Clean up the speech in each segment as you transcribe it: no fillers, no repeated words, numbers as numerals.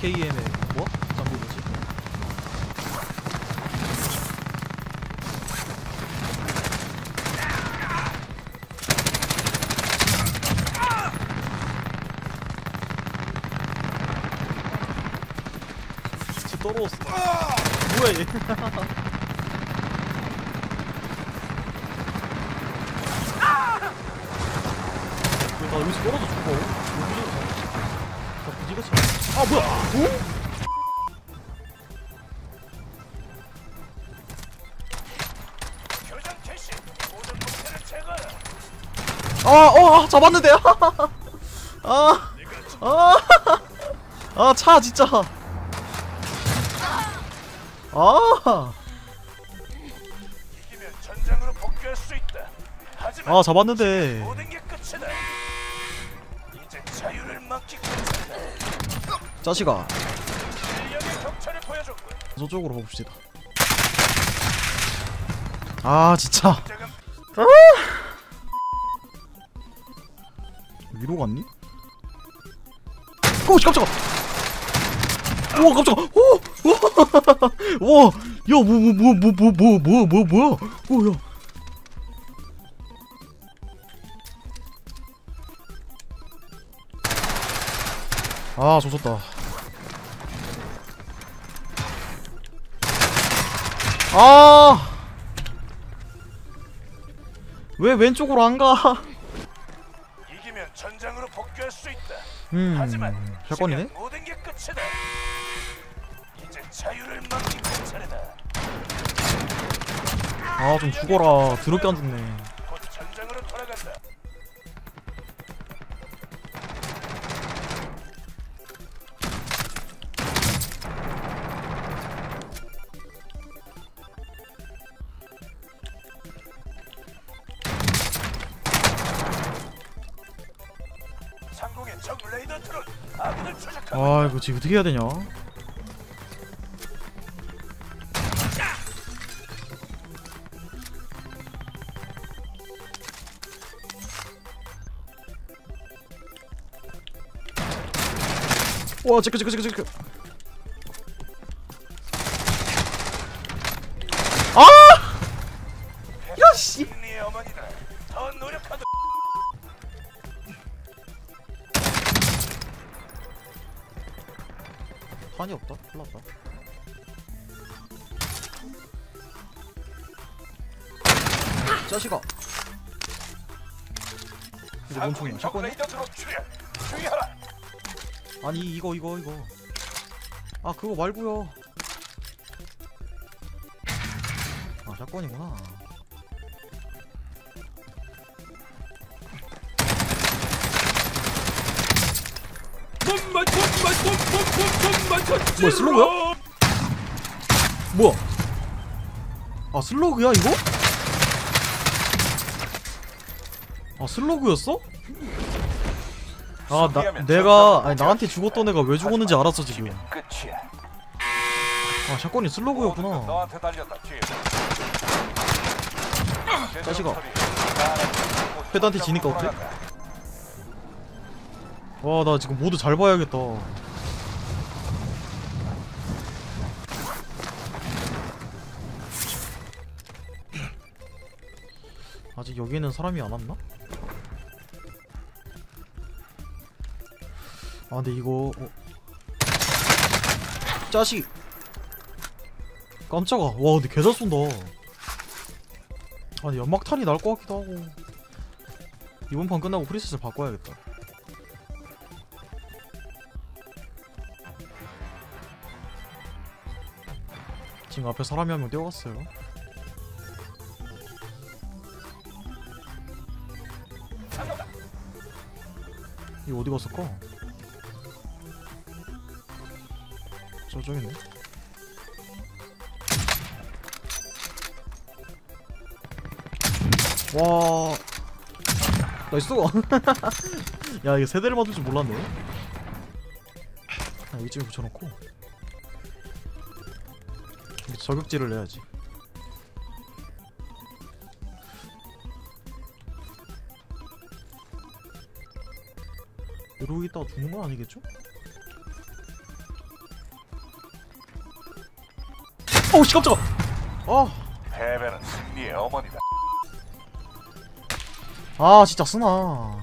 KM의 뭐? 장비 뭐지? 진짜 떨어졌어. 뭐야 얘? 왜 나 여기서 떨어져 죽어? 나 부지가 차. 아 뭐야? 오? 잡았는데. 차 진짜. 이기면 전장으로 복귀할 수 있다. 하지만 잡았는데. 모든 게 끝이다. 이제 자유를 만끽했다. 자식아. 실력의 격차를 보여줬군. 저쪽으로 가봅시다. 진짜. 위로 갔니? 오 깜짝아. 우와 깜짝아. 오. 와. 야 뭐야. 오야. 조졌다. 왜 왼쪽으로 안 가? 이기면 전장으로 복귀할 수 있다. 하지만 하지만 샷건이네? 모든 게 끝이다. 이제 자유를 만끽할 차례다. 좀 죽어라. 더럽게 안 죽네. 곧 전장으로 돌아간다. 상공의 적 레이더 트론 아군을 추적하고 이거 지금 어떻게 해야 되냐? 와, 체크. 야씨. 승리의 어머니다. 더 노력하도록. 탄이 없다. 큰일났다. 자식아. 이거 뭔 총이야? 샷건이야? 레이더 트론 주의하라. 아니 이거. 그거 말고요. 샷건이구나. 뭐야 슬로그야? 뭐야? 슬로그야 이거? 슬로그였어? 나한테 죽었던 애가 왜 죽었는지 알았어 지금. 끝이야. 샷건이 슬로그였구나. 너한테 달렸다. 자식아. 패드한테 지니까 어때? 나 지금 모두 잘 봐야겠다. 아직 여기에는 사람이 안 왔나? 근데 이거 자식. 깜짝아. 와 근데 개잘 쏜다. 근데 연막탄이 날 것 같기도 하고. 이번 판 끝나고 프리셋을 바꿔야겠다. 지금 앞에 사람이 한 명 뛰어갔어요. 이거 어디 갔을까? 저기 있네. 와 나이스. 야 이게 세대를 맞을 줄 몰랐네. 여기쯤에 붙여놓고 저격지를 내야지. 이러고 있다가 죽는 건 아니겠죠? 어우씨 깜짝아. 패배는 승리의 어머니다. 아 진짜 쓰나.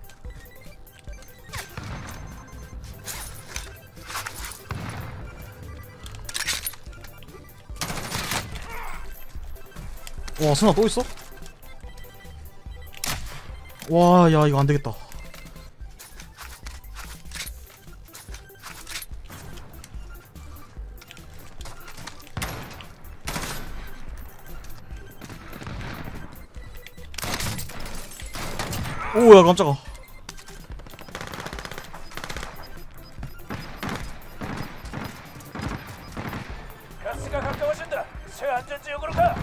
와 쓰나 또 있어? 와 야 이거 안되겠다. 오야 깜짝아. 가스가 가까워진다. 새 안전지역으로 가.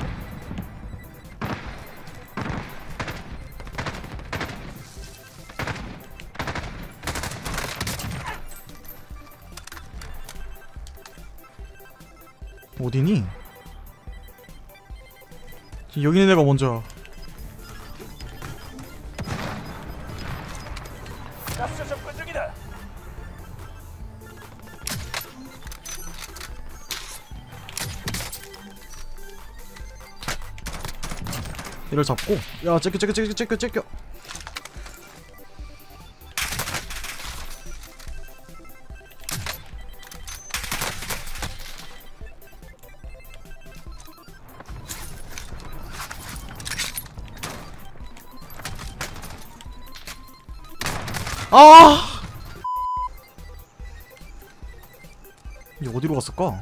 어디니? 여기 있는 애가 먼저야. 가스 접근 중이다. 얘를 잡고 야 째껴. 아! 이게 어디로 갔을까?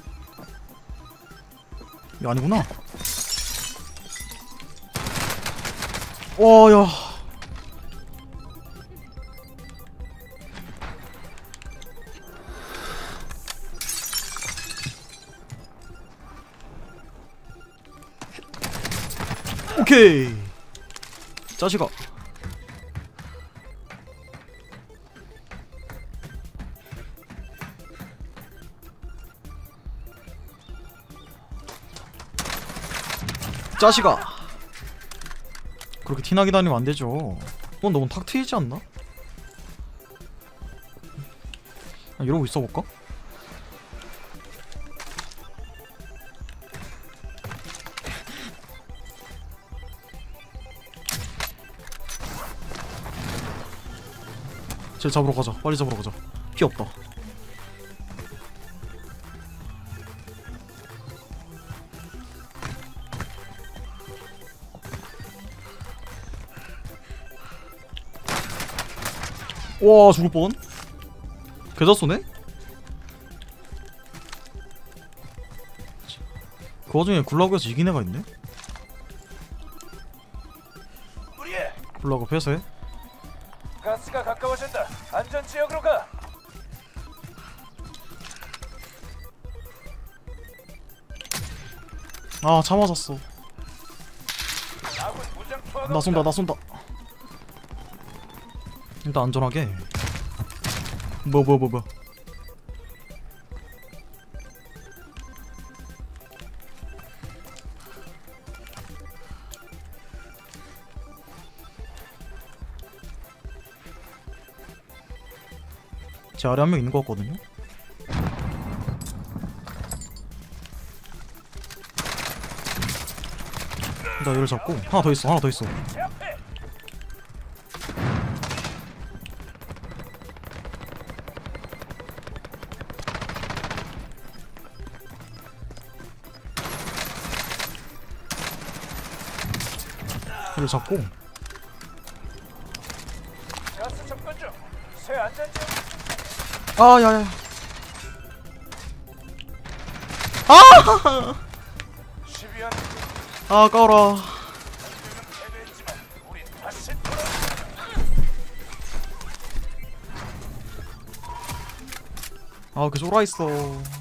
이거 아니구나. 와, 야. 오케이. 자식아. 자식아. 그렇게 티나게 다니면 안 되죠. 넌 너무 탁 트이지 않나? 이러고 있어 볼까? 쟤 잡으러 가자. 빨리 잡으러 가자. 피 없다. 와 죽을 뻔. 개잘 쏘네? 그 와중에 굴라그에서 이긴 애가 있네? 무리해. 굴라그 폐쇄. 가스가 가까워진다. 안전지역으로 가. 아 차 맞았어. 아군 무장 투하가 나 쏜다 나 쏜다. 일단 안전하게. 뭐야 제 아래 한 명 있는 것 같거든요? 나 얘를 잡고 하나 더 있어 제 앞에. 얘를 잡고. 가스 접근 중. 새 안전지역. 아 야야. 아! 12원. 아 까워라. 패배했지만 우린 다시 돌아. 아 그 쫄아있어.